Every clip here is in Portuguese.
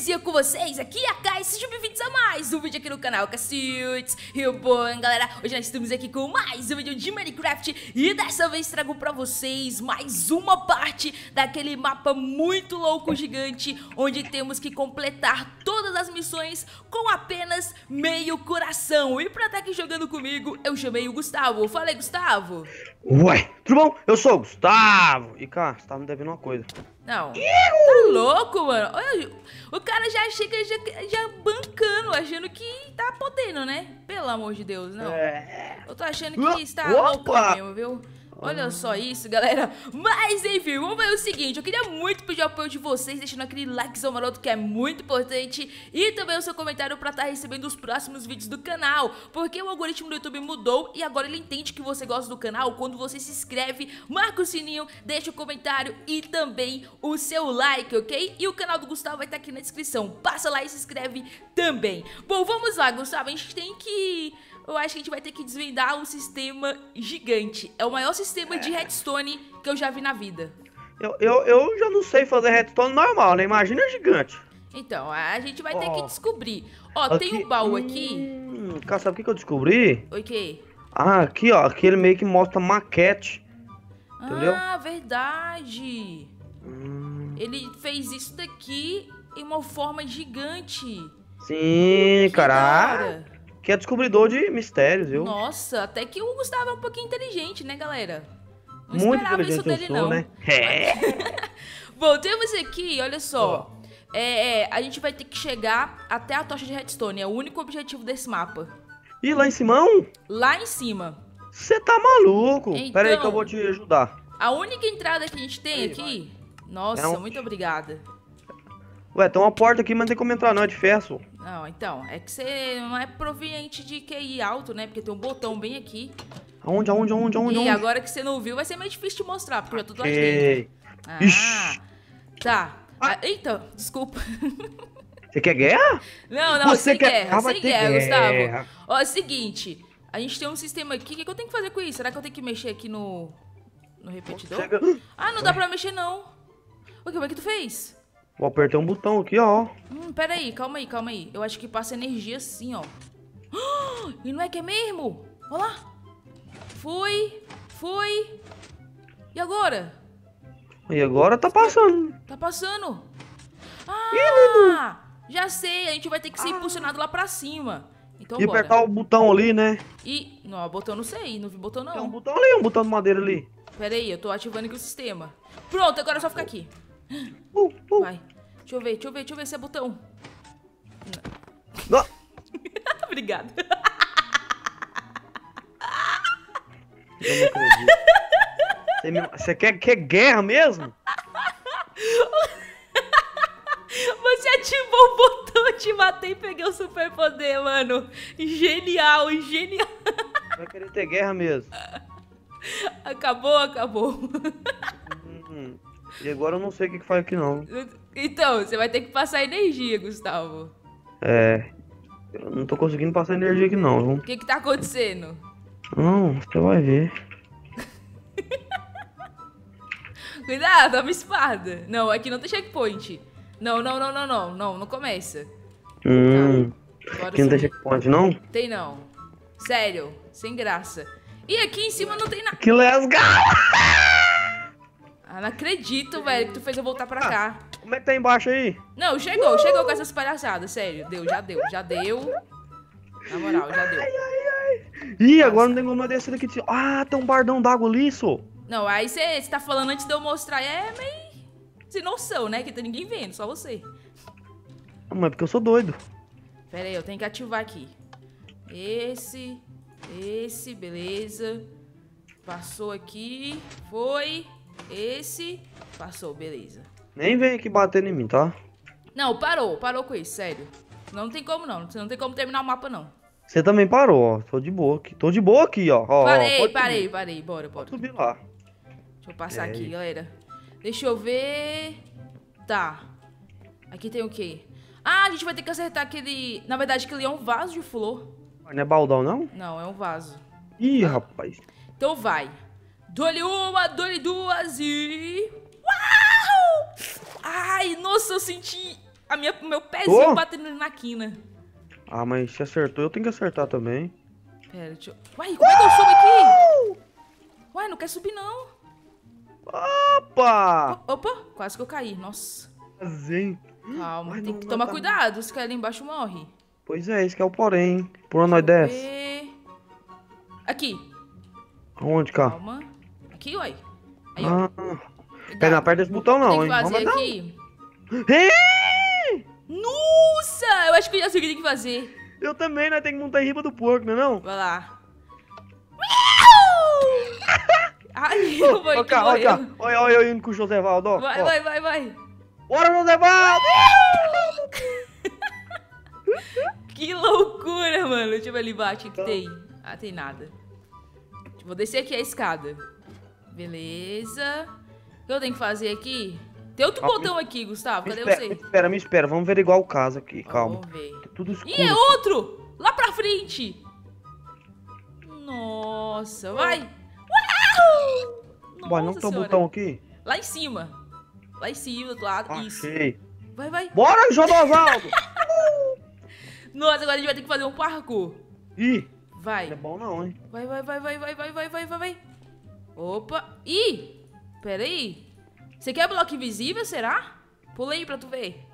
belezinha com vocês? Aqui é a Kai, sejam bem-vindos a mais um vídeo aqui no canal Cacildes. E bom, galera, hoje nós estamos aqui com mais um vídeo de Minecraft. E dessa vez trago pra vocês mais uma parte daquele mapa muito louco, gigante, onde temos que completar todas as missões com apenas meio coração. E pra estar aqui jogando comigo, eu chamei o Gustavo. Fala aí, Gustavo. Ué, tudo bom? Eu sou o Gustavo. E cara, você tá me devendo uma coisa. Não, tá louco, mano. Olha, o cara já chega já bancando, achando que tá podendo, né? Pelo amor de Deus, não. Eu tô achando que está louco mesmo, viu? Olha só isso, galera. Mas, enfim, vamos ver o seguinte. Eu queria muito pedir o apoio de vocês, deixando aquele likezão maroto, que é muito importante. E também o seu comentário pra estar recebendo os próximos vídeos do canal. Porque o algoritmo do YouTube mudou e agora ele entende que você gosta do canal quando você se inscreve, marca o sininho, deixa o comentário e também o seu like, ok? E o canal do Gustavo vai estar aqui na descrição. Passa lá e se inscreve também. Bom, vamos lá, Gustavo. A gente tem que... Eu acho que a gente vai ter que desvendar um sistema gigante. É o maior sistema de redstone que eu já vi na vida. Eu já não sei fazer redstone normal, né? Imagina gigante. Então, a gente vai ter que descobrir. Ó, tem um baú aqui. Cara, sabe o que eu descobri? O quê? Ah, aqui, ó. Aqui ele meio que mostra maquete. Entendeu? Ah, verdade. Ele fez isso daqui em uma forma gigante. Sim, Que cara. da hora. Que é descobridor de mistérios, viu? Nossa, até que o Gustavo é um pouquinho inteligente, né, galera? Não Muito esperava isso inteligente dele, eu não. sou, né? É. Bom, temos aqui, olha só. A gente vai ter que chegar até a tocha de redstone. É o único objetivo desse mapa. E lá em cima? Lá em cima. Você tá maluco? Então, Pera aí que eu vou te ajudar. A única entrada que a gente tem aqui... Nossa, É muito obrigada. Ué, tem uma porta aqui, mas não tem como entrar não, é de ferro. Não, então, é que você não é proveniente de QI alto, né? Porque tem um botão bem aqui. Aonde? E agora que você não viu, vai ser meio difícil de mostrar, porque eu já tô lá dentro. Ixi. Tá. Eita, desculpa. Você quer guerra? Não, Você sem quer... guerra, vai sem ter guerra, guerra. Gustavo. Ó, é o seguinte, a gente tem um sistema aqui, o que eu tenho que fazer com isso? Será que eu tenho que mexer aqui no repetidor? Chega... Ah, não dá pra mexer não. O que, como é que tu fez? Vou apertar um botão aqui, ó. Pera aí, calma aí. Eu acho que passa energia assim, ó. E não é que é mesmo? Olha lá. Foi. E agora? E agora tá passando. Tá passando. Ah, já sei, a gente vai ter que ser impulsionado lá pra cima. Então E bora. apertar o botão ali, né? E, não, botão não sei, não vi botão não. Tem um botão ali, um botão de madeira ali. Pera aí, eu tô ativando aqui o sistema. Pronto, agora é só ficar aqui. Vai. Deixa eu ver se é botão. Não. Obrigada. Eu não acredito. Você quer guerra mesmo? Você ativou o botão, eu te matei e peguei o superpoder, mano. Genial. Vai querer ter guerra mesmo. Acabou. E agora eu não sei o que faz aqui não. Então, você vai ter que passar energia, Gustavo. Eu não tô conseguindo passar energia aqui não. O que tá acontecendo? Não, você vai ver. Cuidado, é uma espada. Não, aqui não tem checkpoint. Não começa. Tá, aqui não tem checkpoint não? Tem não. Sério, sem graça. E aqui em cima não tem nada. Que lesga! Ah, não acredito, velho, que tu fez eu voltar pra cá. Como é que tá embaixo aí? Não, chegou com essas palhaçadas, sério. Já deu. Na moral, já deu. Ih, agora não tem como eu descer daqui. Ah, tem um bardão d'água ali, só. Não, aí você tá falando antes de eu mostrar, é meio sem noção, né? Que tem ninguém vendo, só você. Ah, mas é porque eu sou doido. Pera aí, eu tenho que ativar aqui. Esse, beleza. Passou aqui, foi. Esse, passou, beleza. Nem vem aqui bater em mim, tá? Não, parou com isso, sério. Não tem como não, não tem como terminar o mapa não. Você também parou, ó. Tô de boa aqui, ó. Parei, bora. Pode subir lá. Deixa eu passar aqui, galera. Deixa eu ver. Tá. Aqui tem o quê? Ah, a gente vai ter que acertar aquele... Na verdade, aquele é um vaso de flor. Não é baldão, não? Não, é um vaso. Ih, rapaz. Então vai. Dou-lhe uma, dou-lhe duas e... Uau! Ai, nossa, eu senti Meu pezinho batendo na quina. Ah, mas se acertou, eu tenho que acertar também. Pera, deixa eu... Uai, como é que eu subo aqui? Uai, não quer subir, não. Opa! Opa, quase que eu caí. Nossa. Calma, Ai, tem que tomar cuidado. Se cair ali embaixo, morre. Pois é, esse que é o porém. Por onde nós desce? Aqui. Aonde, cá? Calma. Aqui, uai. Aí, ó. Pera, não aperta esse botão não, hein. Tem que fazer aqui. Nossa, eu acho que eu já sei o que tem que fazer. Eu também, nós temos que montar em riba do porco, não é não? Vai lá. Ai, eu vou aqui, olha eu indo com o Josévaldo, ó. Vai. Bora, Josévaldo! Que loucura, mano. Deixa eu ver ali embaixo o que tem. Ah, tem nada. Vou descer aqui a escada. Beleza. O que eu tenho que fazer aqui? Tem outro botão aqui, Gustavo. Cadê você? Me espera. Vamos ver igual o caso aqui. Calma. Vamos ver. Tá tudo escuro. Ih, é outro! Lá pra frente. Nossa, vai. Uau! Vai, não tem um botão aqui? Lá em cima. Lá em cima, do outro lado. Achei. Isso. Vai. Bora, Josévaldo! Nossa, agora a gente vai ter que fazer um parkour. Ih. Vai. Não é bom não, hein? Vai. Opa. Ih. Pera aí. Você quer bloco invisível, será? Pula aí pra tu ver.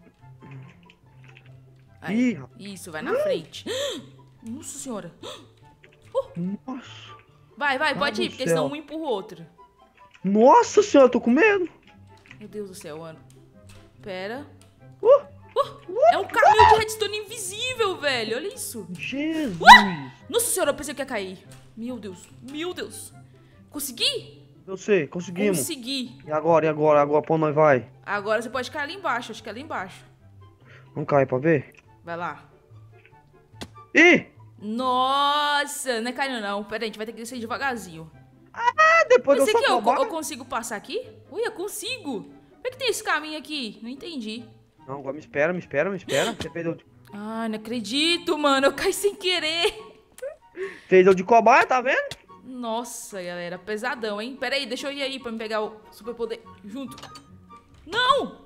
Aí. Isso, vai na frente. Nossa senhora. Nossa. Vai, pode ir, porque senão um empurra o outro. Nossa senhora, eu tô com medo. Meu Deus do céu, mano. Pera. É um caminho de redstone invisível, velho. Olha isso. Jesus. Nossa senhora, eu pensei que ia cair. Meu Deus. Consegui? Eu sei, conseguimos. Consegui. E agora? Agora pra onde nós vai? Agora você pode cair ali embaixo, acho que é ali embaixo. Vamos cair pra ver? Vai lá. Ih! Nossa, não é caindo não. Pera aí, a gente vai ter que descer devagarzinho. Ah, depois Mas eu consigo passar aqui? Ui, eu consigo. Como é que tem esse caminho aqui? Não entendi. Não, agora me espera. Você fez eu... Ai, não acredito, mano. Eu caí sem querer. Fez eu de cobaia, tá vendo? Nossa, galera. Pesadão, hein? Pera aí, deixa eu ir aí pra me pegar o superpoder junto. Não!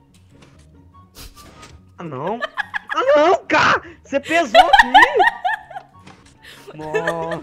Ah, não, cara! Você pesou aqui! Nossa.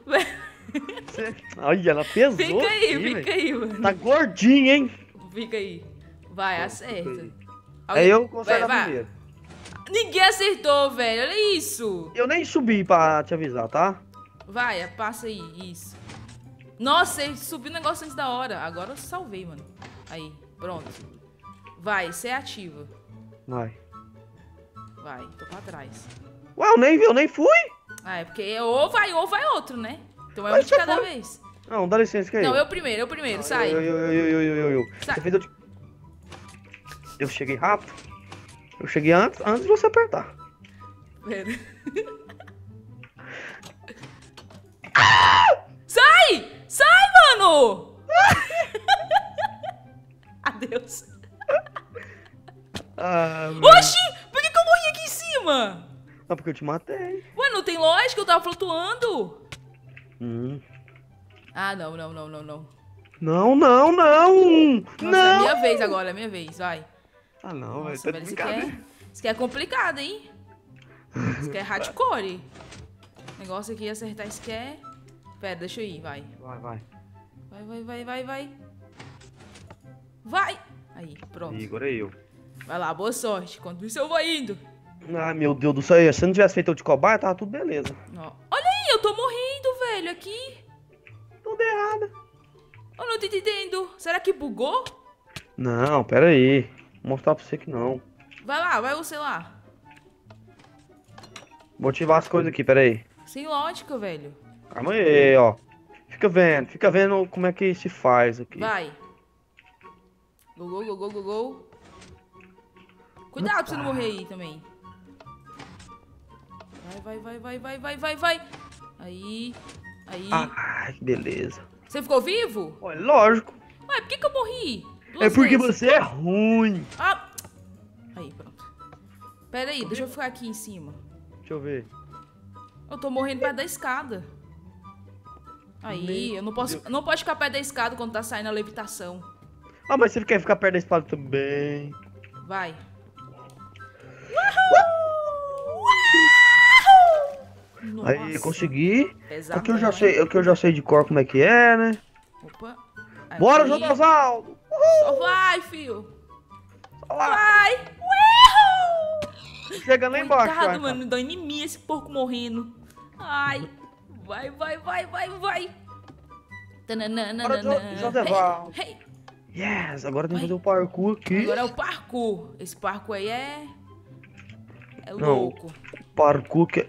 Olha, ela pesou. Fica aí, mano. Tá gordinho, hein? Fica aí. Vai, acerta. Aí eu consigo primeiro. Ninguém acertou, velho. Olha isso. Eu nem subi pra te avisar, tá? Vai, passa aí. Isso. Nossa, ele subiu o negócio antes da hora. Agora eu salvei, mano. Aí, pronto. Vai, você ativa. Vai, tô pra trás. Ué, eu nem fui. Ah, é porque ou vai outro, né? Então é um de cada vez. Não, dá licença que é eu primeiro, sai. Sai. Você fez eu cheguei rápido. Eu cheguei antes de você apertar. Pera. Sai, mano! Adeus. Oxi! Por que eu morri aqui em cima? Ah, porque eu te matei. Ué, não tem lógica, eu tava flutuando. Ah, não. Não. Nossa, não. É minha vez agora, é minha vez, vai. Ah, não, velho. Nossa, velho, isso aqui é complicado, hein? Isso aqui é hardcore. O negócio aqui é acertar isso aqui é... Pera, deixa eu ir, vai. Vai! Aí, pronto. E agora eu. Vai lá, boa sorte. Quanto isso eu vou indo. Ah, meu Deus do céu. Se eu não tivesse feito eu de cobaia, tava tudo beleza. Ó. Olha aí, eu tô morrendo, velho, aqui. Tudo errado. Eu não tô entendendo. Será que bugou? Não, pera aí. Vou mostrar pra você que não. Vai você lá. Vou ativar as coisas aqui, pera aí. Sem lógica, velho. Calma aí, ó. Fica vendo como é que se faz aqui. Vai. Go. Cuidado pra você não morrer aí também. Vai. Aí. Ai, que beleza. Você ficou vivo? Olha, lógico. Ué, por que eu morri? É porque você é ruim. Ah. Aí, pronto. Pera aí, deixa eu ficar aqui em cima. Deixa eu ver. Eu tô morrendo perto da escada. Aí, eu não posso ficar perto da escada quando tá saindo a levitação. Ah, mas você quer ficar perto da espada também. Vai. Nossa. Aí consegui. Pesado, aqui eu já sei de cor como é que é, né? Opa. Bora, João Osvaldo! Só vai, filho. Só vai! Vai! Chegando lá embaixo, Coitado, mano, dá em mim esse porco morrendo. Ai. Vai. Bora, Joseval. Hey. Yes, agora tem que fazer o parkour aqui. Agora é o parkour. Esse parkour aí é louco. O parkour que é...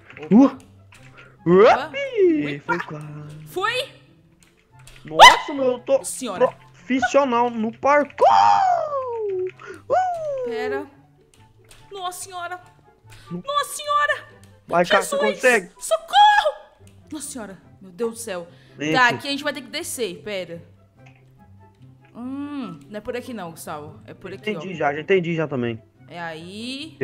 Foi quase. Foi? Nossa, meu, eu tô Senhora. profissional no parkour. Pera. Nossa senhora. Nossa senhora. Vai, cara, você consegue? Socorro. Nossa senhora. Meu Deus do céu. Esse. Tá, aqui a gente vai ter que descer. Pera. Não é por aqui não, Gustavo. É por aqui, Entendi, ó. Já entendi já também. É aí.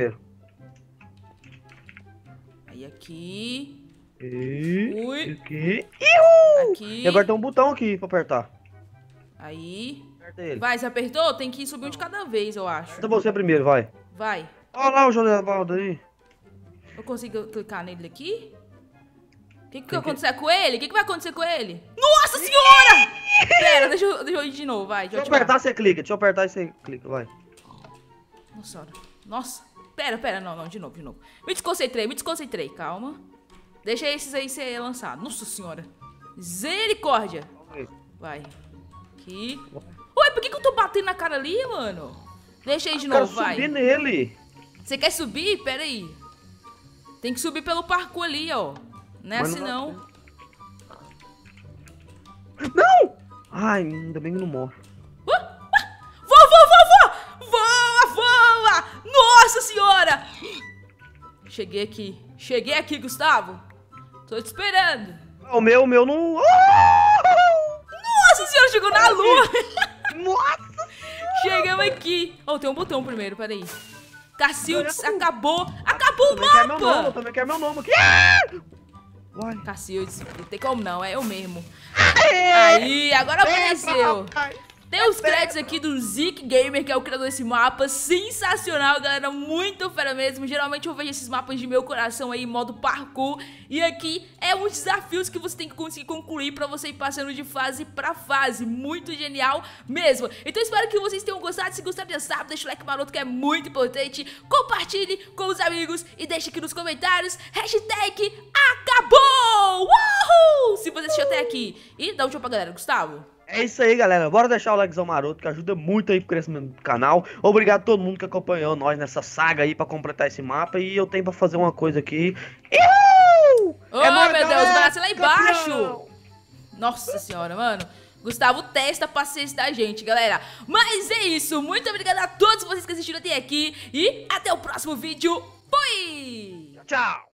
Aí aqui. Ui. Aqui. Aqui. E agora tem um botão aqui pra apertar. Aí. Aperta ele. Vai, você apertou? Tem que subir um de cada vez, eu acho. Aperta você primeiro, vai. Vai. Olha lá o Josevaldo aí. Eu consigo clicar nele aqui? O que vai acontecer com ele? O que vai acontecer com ele? Nossa senhora! Pera, deixa eu ir de novo, vai. Deixa eu apertar, você clica. Deixa eu apertar e você clica, vai. Nossa senhora. Nossa. Pera, não, de novo. Me desconcentrei, calma. Deixa esses aí ser lançados. Nossa senhora. Misericórdia. Vai. Aqui. Ué, por que eu tô batendo na cara ali, mano? Deixa aí de novo, vai. Eu quero subir nele. Você quer subir? Pera aí. Tem que subir pelo parkour ali, ó. Não é assim, não. Não! Ai, ainda bem que não morre. Voa! Nossa senhora! Cheguei aqui, Gustavo. Tô te esperando. O meu não... Nossa senhora, chegou na lua. Nossa! Chegamos aqui. Oh, tem um botão primeiro, peraí. Cacildes, acabou o mapa. Eu também quero meu nome aqui. Cacildes, não tem como não, é eu mesmo. Aí, agora apareceu. Tem os créditos aqui do Zik Gamer, que é o criador desse mapa. Sensacional, galera, muito fera mesmo. Geralmente eu vejo esses mapas de meu coração aí em modo parkour. E aqui é uns desafios que você tem que conseguir concluir pra você ir passando de fase pra fase. Muito genial mesmo. Então espero que vocês tenham gostado. Se gostaram, já sabe, deixa o like maroto que é muito importante. Compartilhe com os amigos e deixe aqui nos comentários hashtag acabou! Uhul! Se você assistiu até aqui. E dá um tchau pra galera, Gustavo. É isso aí, galera. Bora deixar o likezão maroto, que ajuda muito aí pro crescimento do canal. Obrigado a todo mundo que acompanhou nós nessa saga aí pra completar esse mapa. E eu tenho pra fazer uma coisa aqui. Oh, meu Deus, vai lá embaixo. Nossa senhora, mano. Gustavo testa a paciência da gente, galera. Mas é isso. Muito obrigado a todos vocês que assistiram até aqui. E até o próximo vídeo. Fui! Tchau!